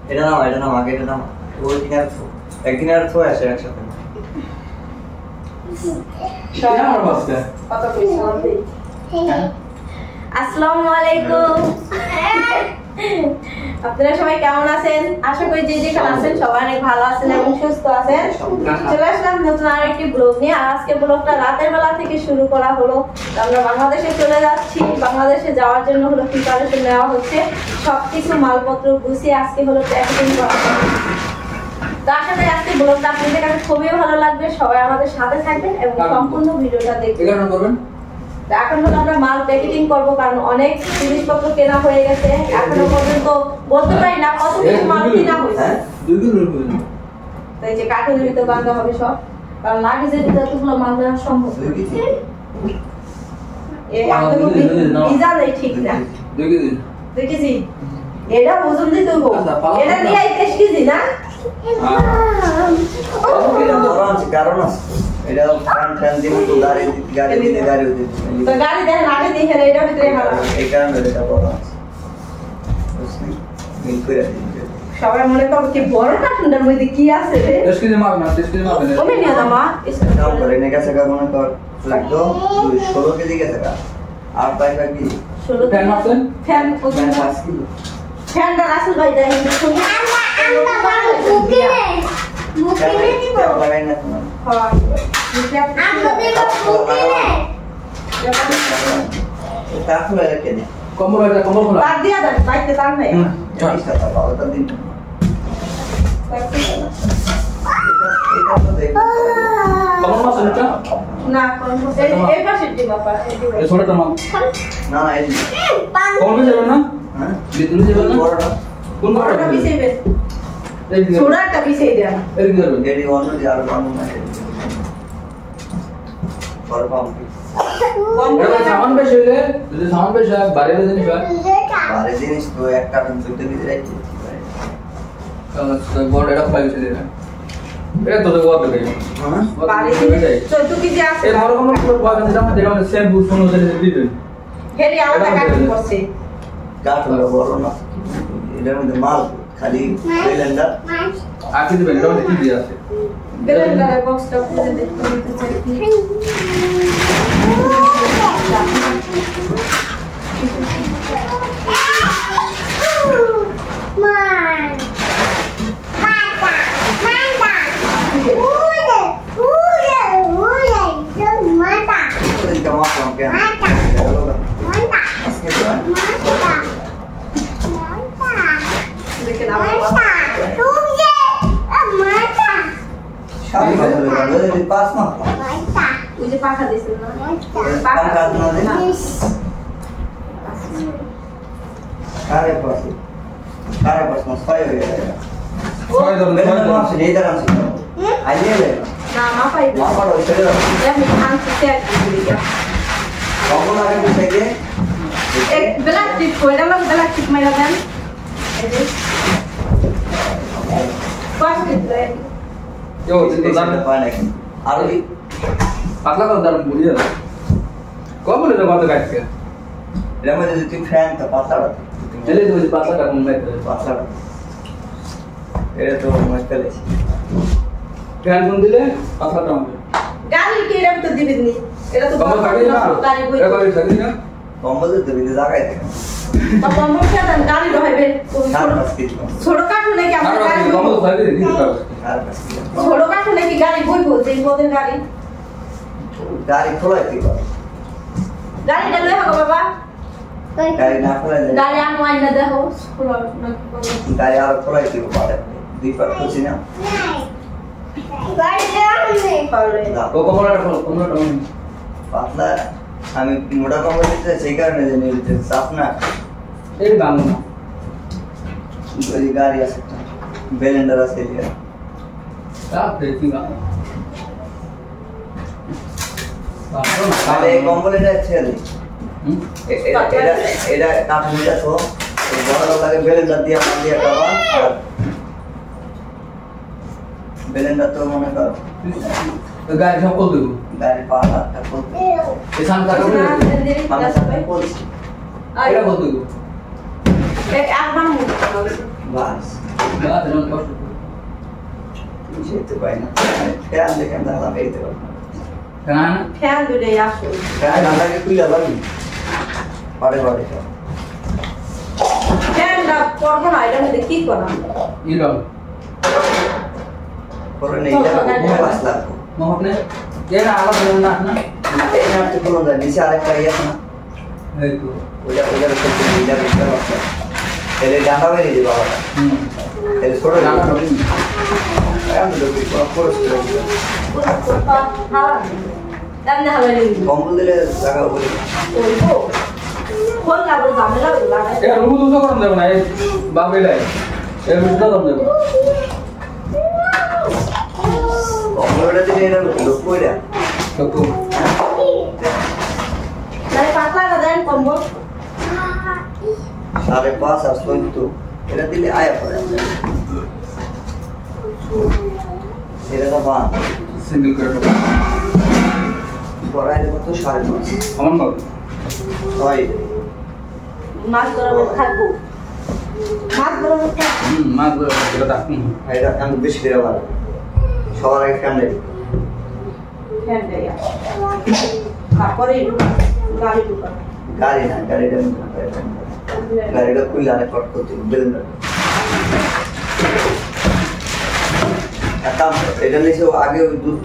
এটা নাও আগে এটা নাও ওই কিনারে তো একদিন আর তো আসে একসাথে সবাই আমার বসতে কত কইছো আসসালামু আলাইকুম আপনারা সবাই কেমন আছেন আশা করি যে যেখানে আছেন সবাই অনেক ভালো আছেন এবং সুস্থ আছেন চলে আসলাম নতুন আরেকটি ব্লগ নিয়ে আর আজকে ব্লগটা রাতের বেলা থেকে শুরু করা হলো আমরা বাংলাদেশে চলে যাচ্ছি বাংলাদেশে যাওয়ার জন্য হলো প্রিপারেশন নেওয়া হচ্ছে সবকিছু মালপত্র গুছিয়ে আজকে হলো প্যাকেজিং করা তো আশা করি আজকে ব্লগটা আপনাদের কাছে খুবই ভালো লাগবে সবাই আমাদের সাথে থাকবেন এবং সম্পূর্ণ ভিডিওটা দেখবেন এখন হলো আমরা মাল প্যাকেটিং করব কারণ অনেক জিনিসপত্র কেনা হয়ে গেছে এখনো পর্যন্ত বলতে পারি না কত কিছু মাল কেনা হয়েছে তাই যে কাঠের ভিতরে বাঁধা হবে সব কারণ লাগেজের ভিতরে এতগুলো মাল নেওয়া সম্ভব এই একদম ভিজা দেয় ঠিক না দেখেছি এটা ওজন দিতে হবে এটা নিয়ে 21 কেজি না কারণ এটা ফ্যান দিন তো গাড়ি তো গাড়ি দেখেন আগে দেখে এটা ভিতরে ভালো এই কারণে এটা বড় আছে বুঝলি মিল করে দিন সবাই মনে করো কি বড় কার্টুনটার মধ্যে কি আছে রে 10 কেজি মাল না 10 কেজি মাল না ওমে নিয়া দামা দাম করে নে গেছে কা মনে কর লাগতো 16 কেজি গেছে কা আর পাইবা কি 16 ফ্যান আছে ফ্যান ওজন 5 কিলো ফ্যানটা রাসেল ভাই দেয় শুনি বুকে দিব লাগাই না তোমার হ্যাঁ বুকে বুকে তাহলে রেখে দে কম্বল খোলা তার দিয়া দাও বাইতে তার নাই চলিসটা তা বাবা তার দিন এটা তো দেখো কম্বল মাছ এটা না কোন এই পাশে দিবা পা এই ছোটটা মাল না এই কম্বল যাবে না হ্যাঁ বিতুল যাবে না বড়টা কোন বড়টা পিছাইবে এই দিকে ছোটটা পিছাই দেন এই দিকে যাবে এডি অন্য যার বানু না বড় পাম্প এটা সামান বেশি হইলে যদি সামান বেশি হয় বাইরে জিনিস হয় বারে জিনিস তো এক কার্টন চলতে ভিতরে রাখি বড় এটা পাই চলে না এটা তো দেওয়া হবে হ্যাঁ বাড়ি থেকে 14 কেজি আছে এই বড় কোন পুরো পাবেন যেটা যেটা শ্যাম্পু সোনো দিয়ে দিবেন হেরি আলাদা কাটিং করছে কার্টন বড় না এটার মধ্যে মাল খালি সিলিন্ডার আকি দিবেন এটা মধ্যে কি দিয়ে আছে ব্লেন্ডারের বক্সটা খুঁজে দেখতে চাই पास ना मुझे पाखा दिसल ना पाखा ना दे सारे पास में फाइव हो जाएगा ছয় ধরুন मेरे ছয় नाम से नहीं दराम से आइए ले ना मापा ही मां पड़ो चले या मैं खान से सेट कर दिया कौन आगे पीछे के एक ब्लैक टिप को এটা লোক ব্ল্যাক টিপ মাইরা দেন এই যে পাঁচ টিপ দেন কেউ কিন্তু জানেন पाए नहीं আর ওই পাতলা করে দাঁড়ান বুঝিয়ে দাও কম বলে দাও কত কাটকে এর মধ্যে যদি ফ্যান তো পাতলা এলে তো পাতলাটা কম লাগবে পাতলা এটা তো মুশকিল আছে ফ্যান কোন দিলে পাতলাটা হবে গাড়ি কি এরকম তো দিবেন নি এটা তো কম থাকে না গাড়ি বই এটা গাড়ি থাকে না কম্বল তো দিতে জায়গায় থাকে তো কম্বল কেন গাড়ি রইবে চার পাঁচ কেজি ছোট কাঠু নাকি আর আমরা গাড়ি কম তো থাকে দিতে পারবে চার পাঁচ কেজি ছোট কাঠু নাকি গাড়ি বই বলতে ওদের গাড়ি গাড়ি খোলা কি করে গাড়ি ডালে হবে বাবা গাড়ি না খোলা গাড়ি আনো আইনা দেখো খোলা গাড়ি আর খোলা কি পারে দুইবার খুঁজি না পারবে ও কমলাটা খোলো কমলাটা পাতলা আমি মোটা কম্বল দিতে সেই কারণে যে নিতে চাপ না এই বাংলা না ওই গাড়ি আছে একটা বেলেন্ডার আছে এদিকে চাপ দেখি না তাহলে এই কম্বল এটা ছেড়ে এটা কাঠে নিয়ে আসো বড় লাগে বেলেন্ডার দিয়ে মাল দিয়ে খাওয়া আর বেলেন্ডার তো মনে কর গাড়ি সব কল দেবো গাড়ি পালা ঠাকুর এই সামনে কাটবে আমরা সবাই বলছি এটা কল দেবো এক একবার মুখ বাস বাবা তেমন কষ্ট যেতে পাই না ফ্যান দেখেন দাঁড়ালাম এইতে পারি না কেন ফ্যান দুটোই আসো ফ্যান দাঁড়াকে খুলে যাবি পারে পারে ফ্যানটা করবো না এটার মধ্যে কি করা ইলো পরে নেই যাবো ক্লাস লাগবো আপনি এর আলাদা না না এই নাটকে কোনো যায় নিচে আরেকটা ইয়ে আছে না এই তো ওইটা করতে নিয়ে যাবে এটা বাচ্চা এলে ডাটা বেরিয়ে যাবে বাবাটা এলে ছোট ডাটা আমি লোক খরচ করে দিই তেমনি হবে কম্বল দিলে টাকা বলি ফোন লাগবে ঝামেলা লাগে এটা রুম দুটো করন দেব না এই বাবা লাই এই রুম দুটো দেব কম্বলটা দিলে এটা লোক কইরা তো তাই পাতলা না দেন কম্বল 5.5 আর 7 এটা দিলে আয়া পড়ে এটা তো বান সিঙ্গেল করে পড়াই দেবো তো 5.5 আমার বাবা হয় মাছ ধরাবো খাবো মাছ ধরাবো খাবো মাছ ধরে দাও এটা আমি বেশি করে ভালো সবার আগে ফ্যান দেবে ফ্যান দেয় তারপরে গাড়ি ঢুকা গাড়ি না গাড়িটা গাড়িটা খুললে আরে কট করতে বেলুন একটা এটা নিয়েছে আগে ওই দুধ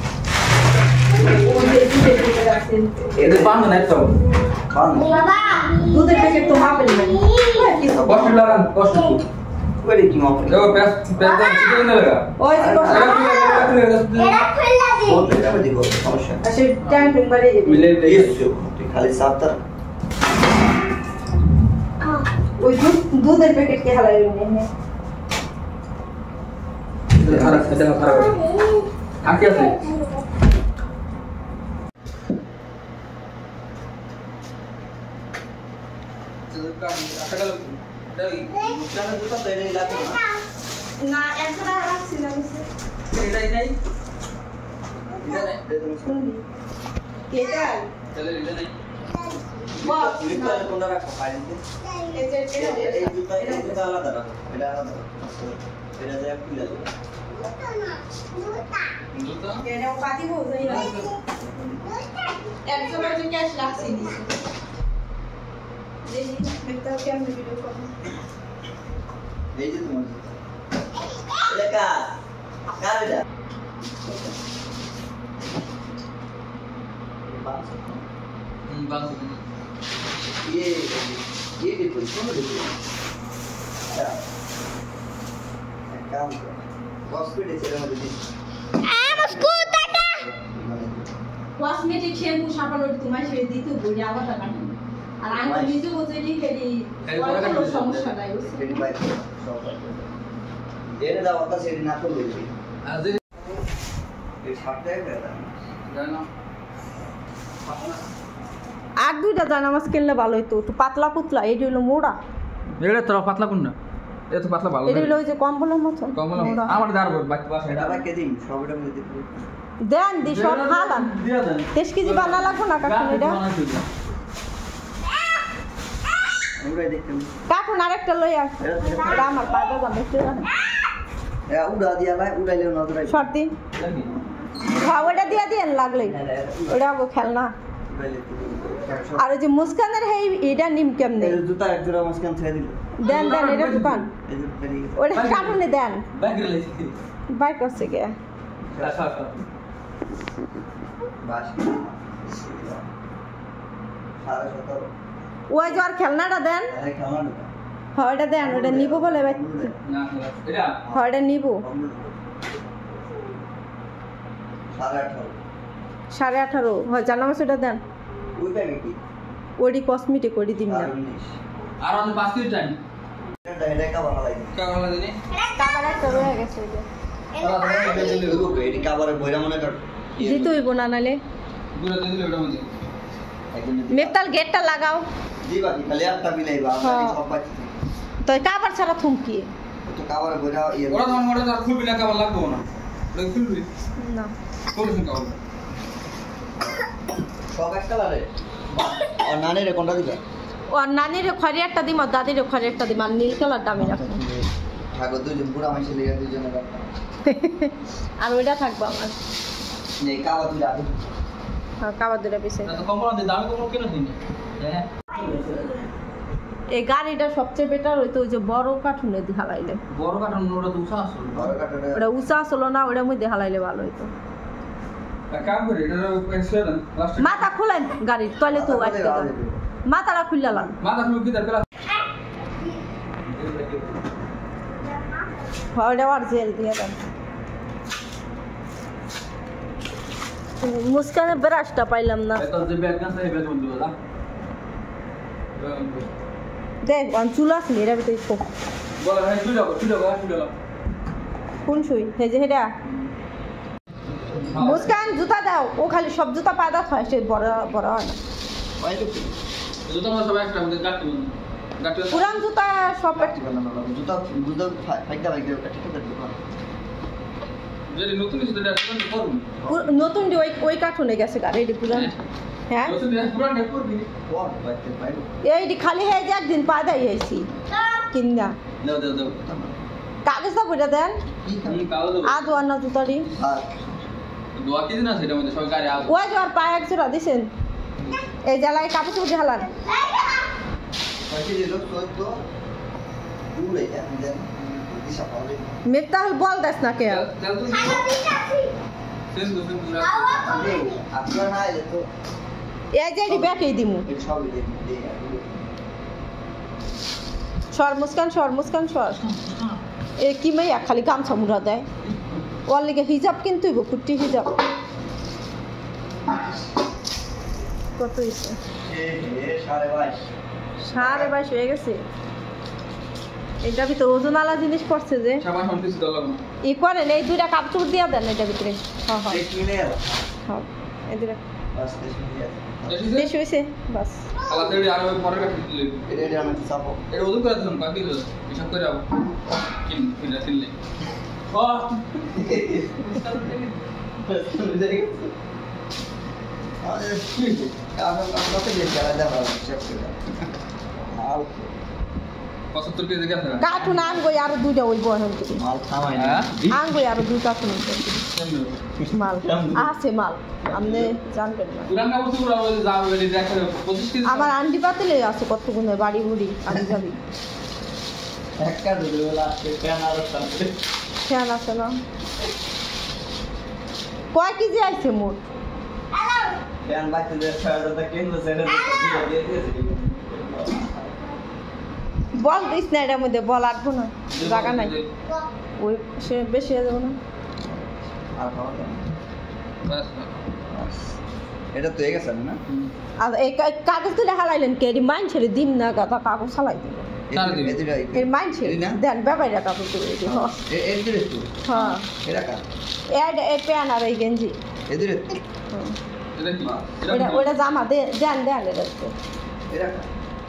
এটা বান্ধ না তো দুধের প্যাকেট তো মাপেন না কষ্ট লাগান কষ্ট করে কি মাপ দেখো প্যাস প্যাস দাও চিকেন লাগা ওই যে বলতে যাবে দিব সমস্যা আসে ট্যাঙ্ক টুং বাড়ি যাবে মিলে দিয়েছো তুই খালি সাতটা ওই দুধের প্যাকেট কে হালাইবেন না খারাপ এটা খারাপ আকি আছে না একটা রাখছিলাম এটাই নাই এটা চলে এটা নাই বস কোনটা রাখো পাইতে এই দুটো আলাদা রাখো এটা আলাদা এটা যা খুলে দাও এটা পাতি বউ যাই না একজন একজন ক্যাশ রাখছি দিছি দেখি একটা কেমন ভিডিও করব এই যে তোমার এটা কার এটা বাস ये देखो इसको देखो काम हॉस्पिटल से हम देखिए কসমেটিক শ্যাম্পু সাবান ওটা তোমার ছেড়ে দিতে বলি আবার টাকা নেই আর আমি তো নিজে বলতে দিই ফেরি কোনো সমস্যা নাই ফেরি বাইক সব এর দাও কথা সেটি না করলে আজ এই সাতটায় বেলা জানো আর দুইটা জানা মাছ কিনলে ভালো হইতো একটু পাতলা পুতলা এই হলো মোড়া এটা তোরা পাতলা কোন না এত পাতলা ভালো এটা হলো ওই যে কম্বলের মতো কমলা মোড়া। আমার দাঁড়াবো বাইতে পাশে এটা বাইকে দিন সবটা মধ্যে দিতে দেন দি সব হালান দিয়া দেন 23 কেজি বানা লাগবো না কাকুন এটা আমরা দেখতে কাকুন আরেকটা লই আস এটা আমার পায়দা দাম দেখতে জানেন উড়া দিয়া ভাই উড়াইলে না উড়াই সর্দি হ্যাঁ ওটা দিয়ে দিয়েন লাগলেই ওটা খেলনা আর ওই যে মুস্কানের হেই এটা নিম কেমনে এই জুতা এক জোড়া মাসকান ছেড়ে দিল দেন দেন এটা দোকান এই যে বেরিয়ে ওটা কাটুনে দেন ব্যাগরে লাইছি বাই করছে কে আচ্ছা আচ্ছা বাস 17.5 ওই যে আর খেলনাটা দেন আরে কেমন হ্যাঁ ওটা দেন ওটা নিবো বলে ভাই না এটা হ্যাঁ ওটা নিবো 18.5 18.5 হয় জানা মাছ ওটা দেন ওই ব্যাগে কি ওডি কসমেটিক ওডি দিন না আর অন্য 5 মিনিট টাইম এটা এটা কা ভালো লাগে কা ভালো দিনে কাবার একটা রয়ে গেছে ওই যে এটি কাবারে বইরা মনে কর দিতে হইব না নালে পুরো দিয়ে দিলে ওটা মধ্যে একদম মেটাল গেটটা লাগাও দিবা কি খালি একটা বিলাইবা হ্যাঁ। সব বাকি তো কাবার ছাড়া থুমকি তো কাবারে বইরা ইয়ে ওরা তখন ওটা আর খুলবি না কাবার লাগবো না ওটা খুলবি না খুলবি কাবার সব এক কালারে আর নানের কোনটা দিবা ও নানির খড়ি একটা দিম আর দাদির খড়ি একটা দিম আর নীল কালার দামি রাখো থাকো দুজন বুড়া মানুষের লেগে দুজনে আর ওইটা থাকবো আমার এই কাবা তুই রাখি খাবার দুটা পিছে তো কম্বল আনতে দামি কম্বল কেন দিন হ্যাঁ এই গাড়িটা সবচেয়ে বেটার হইতো ওই যে বড় কাঠুনে দিয়ে হালাইলে বড় কাঠন ওটা তো উষা আসল বড় কাটারে ওটা উঁচা আসলো না ওটার মধ্যে হালাইলে ভালো হইতো কাম করে এটা এক্সট্রা দেন লাস্ট মাথা খুলেন গাড়ির তলে তো আটকে যান মাথাটা খুললাম মাথা ফুল কি দরকার ওটা আর জেল দিয়ে দেন মুস্কানের ব্রাশটা পাইলাম না এটা যে ব্যাগ না সেই ব্যাগ বন্ধ দাদা দেখ চুল আসলি এটার ভিতরে শোক বলা ভাই তুই যাও কোন শুই হেজে হেডা মুস্কান জুতা দাও ও খালি সব জুতা পা দাও হয় সে বড় বড় হয় না ওই তো জুতো আমরা সবাই একটা আমাদের গাটি পুরান জুতা সব জুতা জুতা ফাইটা ফাইটা ঠিক আছে যদি নতুন কিছু এটা করুন নতুন ওই ওই কাঠুনে গেছে গাড়ি পুরান হ্যাঁ নতুন পুরান ঢেক করবি কোন বাইতে পাইবো এইটি খালি হয়ে যে একদিন পা দেয় আইছি কিনা দাও কাগজটা বইটা দেন কি আমি কালো দেব আদো আনা জুতারি আর দোয়া কি দিন আছে এটা মধ্যে সবাই গাড়ি আস ওই যে আর পায়ে এক জোড়া দিছেন এই জ্বালায় কাপড় চুপড় ঢালান বাকি যে লোক তো দূরে যায় দিশা পাবে মিফতাহুল বল দেস না কে তেল তো সেন দু আপনার না এলে তো এই যে এটি ব্যাকেই দিমু এই সব দিয়ে সর মুস্কান সর এ কি মাইয়া খালি গামছা মুড়া দেয় ওর লিগে হিজাব কিন্তু কুট্টি হিজাব কত হয়েছে সাড়ে 22 হয়ে গেছে এটা ভিতরে ওজনওয়ালা জিনিস পড়ছে যে সবাই সন্তুষ্ট দলাম ই করেন এই দুইটা কাপড় দিয়া দেন এটা ভিতরে হ্যাঁ হ্যাঁ কিনে হ্যাঁ এই দুইটা বাস দিয়ে বেশি হয়েছে বাস আলাদা আর পরে কাটি দিলে এটা আমি চাপো এটা ওজন করে দিলাম বাকি দিল হিসাব করে আবো কিনা দিলে আরে কি আমরা তো দেখে আলাদা ভালো চেক করে আর 75 কেজি গেছে কাঠুন আনগো আর দুইটা ওই বহন থেকে মাল থামাই না আনগো আর দুই কাঠুন মাল আছে মাল আপনি জানবেন না পুরান কাপড় পুরো যাও বলে দেখো 25 কেজি আমার আন্টি পাতিলে আছে কত গুণে বাড়ি বুড়ি আমি যাবি একটা দুবেলা কেন আর সাথে খেয়াল আছে না কয় কেজি আইছে মোট কেন বাচ্চাদের ছাড়াটা কেন সেটা দিয়ে দিয়েছে বল দিস না এটার মধ্যে বল আটবো না জায়গা নাই ওই সে বেশি হয়ে যাবো না আর খাওয়া দাওয়া বাস এটা তো হয়ে গেছে না আর এই কাগজ তুলে হালাইলেন কে এটি মাইন ছেড়ে দিন না গাদা কাগজ হালাই দিব এই মাইন ছেড়ে দেন ব্যাপারে কাগজ তুলে দিই এদিরে তো হ্যাঁ এটা কা এই প্যান আর এই গেঞ্জি এদিরে এটা কি ওইটা জামা দেন এটা এটা কা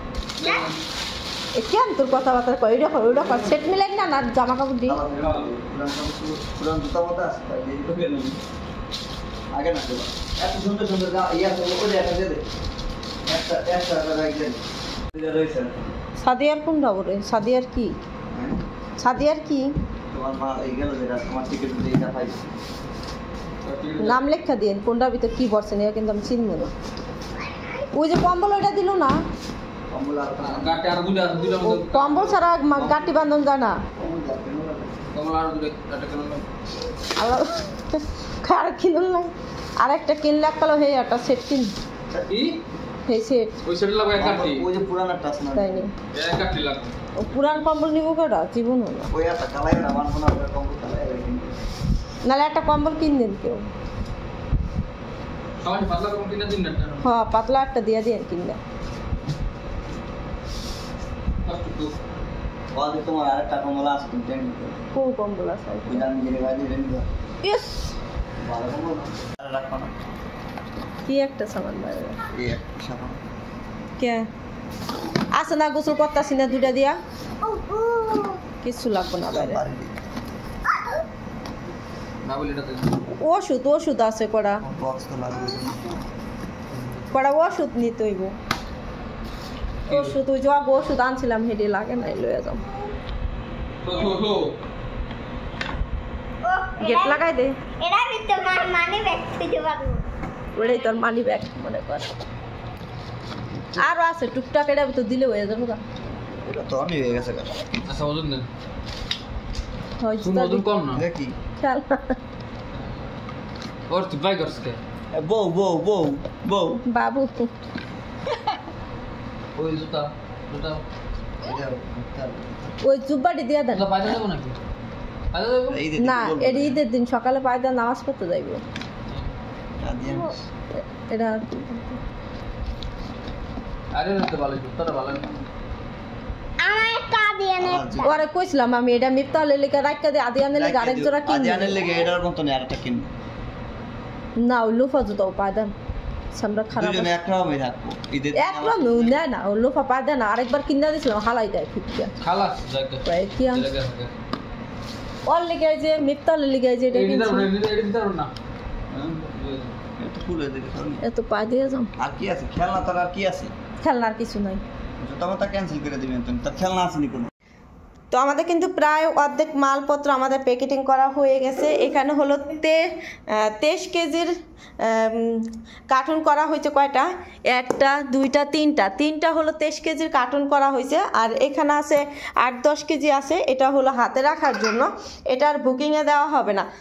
কেন তোর কথাবার্তা কয় ওইটা কর সেট মিলেন না জামা কাপড় দিই পুরান জুতা মতো আছে তাই দিয়ে তো কেন আগে না দেবা এত সুন্দর সুন্দর ইয়া তো ওরে একটা দে একটা রাখ দে রয়েছে সাদিয়ার কোন খবরে সাদিয়ার কি তোমার মা এই গেল যেটা তোমার টিকিট দিয়ে এটা পাই নাম লেখা দিন কোনটার ভিতর কি পড়ছেন এটা কিন্তু আমি চিনব না ওই যে কম্বল ওইটা দিল না কমলা গাটি আর দুইটা ও কম্বল ছাড়া গাঁটি বান্ধন যায় না কমলা আর দুইটা গাটি কেন আর কিনুন না আর একটা কিনলে কালো হে একটা সেট কিন কি হে সেট ওই সেট লাগবে এক গাটি ওই যে পুরানা টাচ না তাই নি এক গাটি লাগবে ও পুরান কম্বল নিব কটা জীবন হলো ওই একটা কালাই না মান মনে হয় কম্বল কালাই নাহলে একটা কম্বল কিন দেন কেউ সবাই পাতলা কম কিনা দিন না হ্যাঁ পাতলা একটা দিয়ে দিন কিনলে ফার্স্ট টু ওই তোমার আরেকটা কমলা আছে তুমি জানি কো কম্বল আছে ওই দাম দিয়ে বাইরে দেন ইস ভালো কমল রাখো না কি একটা সামান বাইরে এই সাবান কে আছে না গোসল করতাছি না দুইটা দিয়া কিছু লাগবে না বাইরে না বলে এটা ওষুধ আছে কড়া বক্স তো লাগবে ওষুধ নিতে হইব ওষুধ ওই যে ওষুধ আনছিলাম হেডে লাগে নাই লয়ে যাও গেট লাগাই দে এরা কিন্তু মানি ব্যাগ খুঁজে পাবো ওটাই তোর মানি ব্যাগ মনে কর আরো আছে টুকটাক এটা তো দিলে হয়ে যাবে না এটা তো অনেক হয়ে গেছে আচ্ছা ওজন দেন হয়তো তুমি ওজন কম না দেখি খেল ওর তুই বাই করছ কে বউ বউ বউ বউ বাবু ওই জুতা জুতা ওই জুব্বাটি দিয়ে দেন জুতা পাইতে যাবো নাকি পাইতে যাবো না এর ঈদের দিন সকালে পায়দা নামাজ পড়তে যাইবো এটা আরে জুতা ভালো জুতাটা ভালো আমার একটা দিয়ে নে ওরে কইছিলাম আমি এটা মিফতাহলে লিখে রাখতে দে আদিয়ানে লিখে আরেক জোড়া কিনবি আদিয়ানের লেগে এটার মতো না আরেকটা কিনবো না ওই লোফা জুতাও পায়দা সামরা খারাপ দুজনে একটা হবে রাখবো ঈদের দিন একদম নেয় না ও লোফা পায়দা না আরেকবার কিনা দিয়েছিলাম হালাই দেয় ফিটকে খালাস যাকে তাই কি আন ওর লিখে যে মিফতাহলে লিখে যে এটা এডিটার না একটু খুলে দেখে এত পায় দিয়ে যাম আর কি আছে খেলনা তার আর কি আছে খেলনার কিছু নাই জুতা মাতা ক্যান্সেল করে দিবেন তুমি তার খেলনা আসেনি কোনো তো আমাদের কিন্তু প্রায় অর্ধেক মালপত্র আমাদের প্যাকেটিং করা হয়ে গেছে এখানে হলো 23 কেজির কার্টুন করা হয়েছে কয়টা একটা দুইটা তিনটা হলো 23 কেজির কার্টুন করা হয়েছে আর এখানে আছে 8-10 কেজি আছে এটা হলো হাতে রাখার জন্য এটা আর বুকিংয়ে দেওয়া হবে না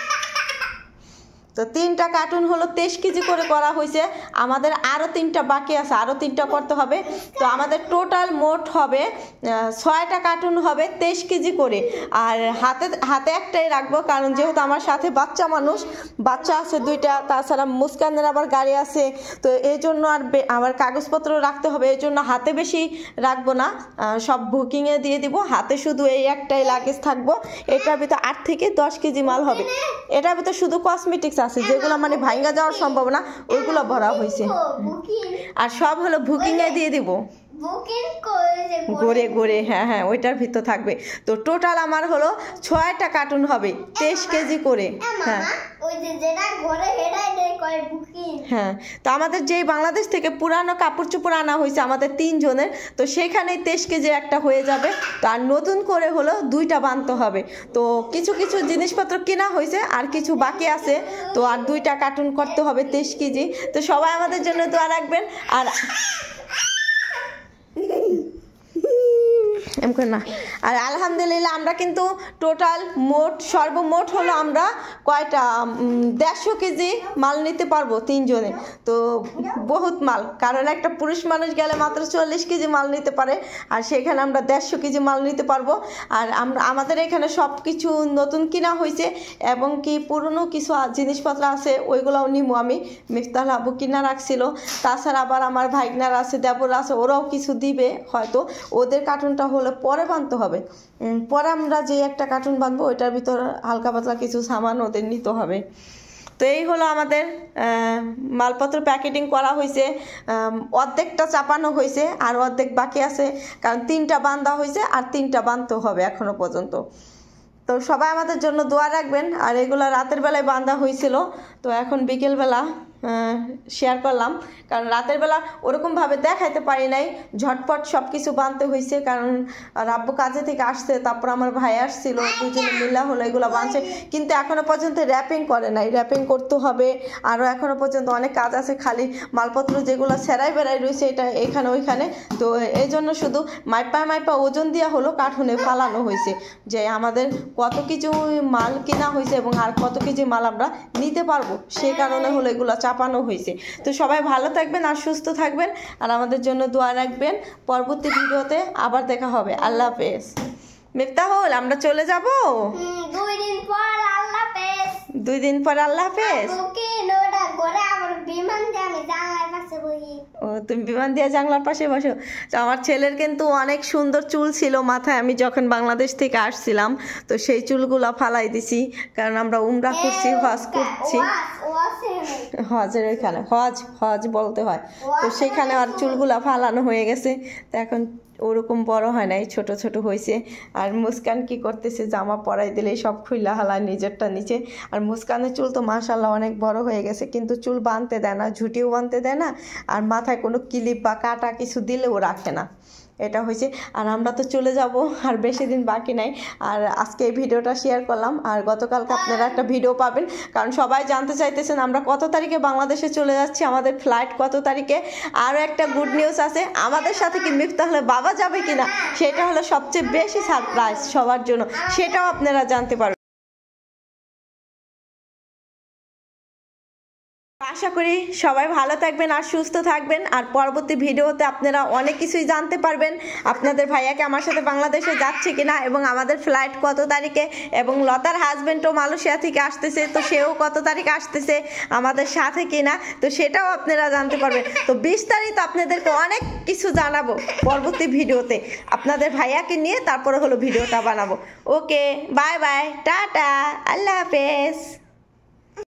তো 3টা কার্টুন হলো 23 কেজি করে করা হয়েছে আমাদের আরও 3টা বাকি আছে আরও 3টা করতে হবে তো আমাদের টোটাল মোট হবে 6টা কার্টুন হবে 23 কেজি করে আর হাতে একটাই রাখবো কারণ যেহেতু আমার সাথে বাচ্চা আছে 2টা তাছাড়া মুস্কানের আবার গাড়ি আছে তো এই জন্য আর আবার কাগজপত্র রাখতে হবে এই জন্য হাতে বেশি রাখবো না সব বুকিংয়ে দিয়ে দিব হাতে শুধু এই একটাই লাগেজ থাকবো এটার ভিতর 8 থেকে 10 কেজি মাল হবে এটার ভিতর শুধু কসমেটিক্স আছে যেগুলো মানে ভাঙ্গা যাওয়ার সম্ভাবনা ওইগুলো ভরা হয়েছে বুকিং আর সব হলো বুকিংয়ে দিয়ে দিব বুকিং করে যে গড়ে হ্যাঁ ওইটার ভিতর থাকবে তো টোটাল আমার হলো 6টা কার্টুন হবে 23 কেজি করে হ্যাঁ ওই যে যেটা ঘরে হেডাই দেয় কয় বুকিং হ্যাঁ তো আমাদের যেই বাংলাদেশ থেকে পুরানো কাপড় চোপড় আনা হয়েছে আমাদের 3 জনের তো সেখানেই 23 কেজি একটা হয়ে যাবে তো আর নতুন করে হলো 2টা বানতে হবে তো কিছু জিনিসপত্র কেনা হয়েছে আর কিছু বাকি আছে তো আর 2টা কার্টুন করতে হবে 23 কেজি তো সবাই আমাদের জন্য দোয়া রাখবেন আর না আর আলহামদুলিল্লাহ আমরা কিন্তু টোটাল সর্বমোট হলো আমরা কয়টা 150 কেজি মাল নিতে পারবো 3 জনে তো বহুত মাল কারণ একটা পুরুষ মানুষ গেলে মাত্র 40 কেজি মাল নিতে পারে আর সেখানে আমরা 150 কেজি মাল নিতে পারবো আর আমাদের এখানে সব কিছু নতুন কিনা হয়েছে এবং কি পুরনো কিছু জিনিসপত্র আছে ওইগুলোও নিমু আমি মিফতাহুল আবু কিনা রাখছিল তাছাড়া আবার আমার ভাইগনার আছে দেবর আছে ওরাও কিছু দিবে হয়তো ওদের কার্টুনটা হলে পরে বানতে হবে পরে আমরা যে একটা কার্টুন বানবো ওইটার ভিতর হালকা পাতলা কিছু সামান ওদের নিতে হবে তো এই হলো আমাদের মালপত্র প্যাকেটিং করা হয়েছে অর্ধেকটা চাপানো হয়েছে আর অর্ধেক বাকি আছে কারণ 3টা বান্ধা হয়েছে আর 3টা বানতে হবে এখনো পর্যন্ত তো সবাই আমাদের জন্য দোয়া রাখবেন আর এগুলো রাতের বেলায় বান্ধা হয়েছিল তো এখন বিকেলবেলা শেয়ার করলাম কারণ রাতের বেলা ওরকমভাবে দেখাইতে পারি নাই ঝটপট সব কিছু বানতে হয়েছে কারণ আব্বু কাজে থেকে আসছে তারপর আমার ভাই আসছিল দুজনে মিলা হলো এগুলো বানছে কিন্তু এখনো পর্যন্ত র্যাপিং করে নাই র্যাপিং করতে হবে আরও এখনো পর্যন্ত অনেক কাজ আছে খালি মালপত্র যেগুলো সেরাই বেড়াই রয়েছে এটা এখানে ওইখানে তো এই জন্য শুধু মাইপা ওজন দেওয়া হলো কার্টুনে ফালানো হয়েছে যে আমাদের কত কিছু মাল কেনা হয়েছে এবং আর কত কেজি মাল আমরা নিতে পারবো সে কারণে হলো এগুলো চাপানো হয়েছে তো সবাই ভালো থাকবেন আর সুস্থ থাকবেন আর আমাদের জন্য দোয়া রাখবেন পরবর্তী ভিডিওতে আবার দেখা হবে আল্লাহ হাফেজ মিফতাহুল আমরা চলে যাব 2 দিন পর আল্লাহ হাফেজ 2 দিন পর আল্লাহ হাফেজ বুকিং ওটা করে আমার বিমান দিয়ে আমি জানলার পাশে বসি ও তুমি বিমান দিয়ে জানলার পাশে বসো তো আমার ছেলের কিন্তু অনেক সুন্দর চুল ছিল মাথায় আমি যখন বাংলাদেশ থেকে আসছিলাম তো সেই চুলগুলো ফালাই দিছি কারণ আমরা উমরা করছি হজ করছি হজের ওইখানে হজ বলতে হয় তো সেখানে আর চুলগুলা ফালানো হয়ে গেছে তো এখন ওরকম বড় হয় নাই ছোট ছোট হয়েছে আর মুস্কান কি করতেছে জামা পরাই দিলে সব খুইলা হালায় নিজেরটা নিচে আর মুস্কানের চুল তো মাশাআল্লাহ অনেক বড় হয়ে গেছে কিন্তু চুল বাঁধতে দেয় না ঝুঁটিও বাঁধতে দেয় না আর মাথায় কোনো ক্লিপ বা কাটা কিছু দিলেও রাখে না এটা হয়েছে। আর আমরা তো চলে যাব, আর বেশি দিন বাকি নাই। আর আজকে এই ভিডিওটা শেয়ার করলাম, আর গতকালকে আপনারা একটা ভিডিও পাবেন, কারণ সবাই জানতে চাইতেছেন আমরা কত তারিখে বাংলাদেশে চলে যাচ্ছি, আমাদের ফ্লাইট কত তারিখে। আরও একটা গুড নিউজ আছে, আমাদের সাথে কি মিফতাহুলের বাবা যাবে কিনা, সেটা হলো সবচেয়ে বেশি সারপ্রাইজ সবার জন্য, সেটাও আপনারা জানতে পারবেন। আশা করি সবাই ভালো থাকবেন আর সুস্থ থাকবেন, আর পরবর্তী ভিডিওতে আপনারা অনেক কিছুই জানতে পারবেন, আপনাদের ভাইয়াকে আমার সাথে বাংলাদেশে যাচ্ছে কিনা, এবং আমাদের ফ্লাইট কত তারিখে, এবং লতার হাজবেন্ডও মালয়েশিয়া থেকে আসতেছে, তো সেও কত তারিখে আসতেছে আমাদের সাথে কিনা, তো সেটাও আপনারা জানতে পারবেন। তো বিস্তারিত আপনাদেরকে অনেক কিছু জানাবো পরবর্তী ভিডিওতে, আপনাদের ভাইয়াকে নিয়ে তারপরে হলো ভিডিওটা বানাবো। Okay, bye bye, tata, Allah হাফেজ।